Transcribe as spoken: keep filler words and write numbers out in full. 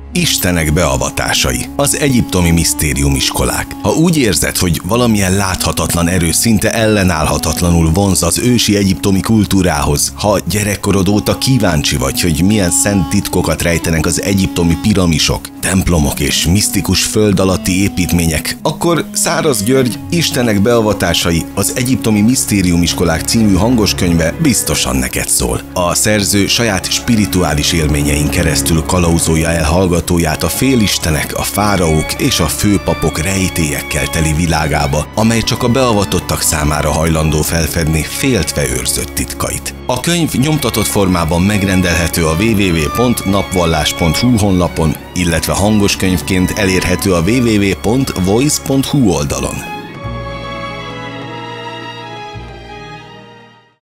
Istenek beavatásai, az egyiptomi misztériumiskolák. Ha úgy érzed, hogy valamilyen láthatatlan erő szinte ellenállhatatlanul vonz az ősi egyiptomi kultúrához, ha gyerekkorod óta kíváncsi vagy, hogy milyen szent titkokat rejtenek az egyiptomi piramisok, templomok és misztikus föld alatti építmények, akkor Száraz György Istenek beavatásai, az egyiptomi misztériumiskolák című hangoskönyve biztosan neked szól. A szerző saját spirituális élményein keresztül kalauzolja el hallgatóját a félistenek, a fáraók és a főpapok rejtélyekkel teli világába, amely csak a beavatottak számára hajlandó felfedni féltve őrzött titkait. A könyv nyomtatott formában megrendelhető a double-u double-u double-u pont napvallás pont hu honlapon, illetve hangoskönyvként elérhető a double-u double-u double-u pont voice pont hu oldalon.